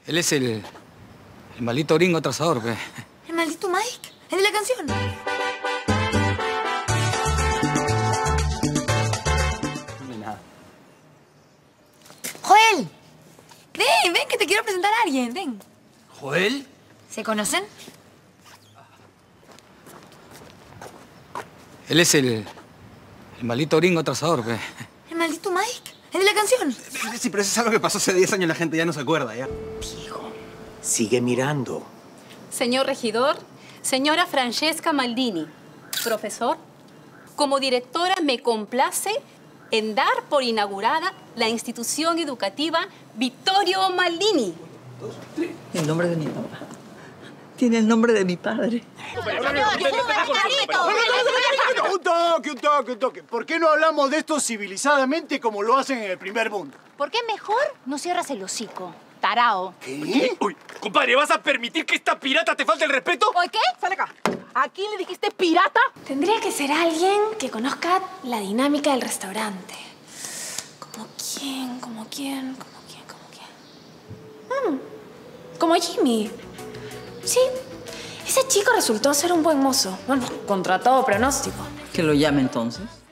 Él es el maldito gringo atrasador, pe. ¿El maldito Mike? ¿El de la canción? No hay nada. ¡Joel! Ven, que te quiero presentar a alguien, ven. ¿Joel? ¿Se conocen? Él es el maldito gringo atrasador, pe. ¿El maldito Mike? ¿El de la canción? Sí, pero eso es algo que pasó hace 10 años, la gente ya no se acuerda, ya. Viejo, sigue mirando. Señor regidor, señora Francesca Maldini, profesor, como directora me complace en dar por inaugurada la institución educativa Vittorio Maldini. El nombre de mi papá. Tiene el nombre de mi padre. Un toque. ¿Por qué no hablamos de esto civilizadamente como lo hacen en el primer mundo? ¿Por qué mejor no cierras el hocico? Tarao. ¿Qué? Uy, compadre, ¿vas a permitir que esta pirata te falte el respeto? ¿Por qué? Sale acá. ¿A quién le dijiste pirata? Tendría que ser alguien que conozca la dinámica del restaurante. ¿Como quién? Como Jimmy. Sí, ese chico resultó ser un buen mozo. Bueno, contra todo pronóstico. Que lo llame entonces.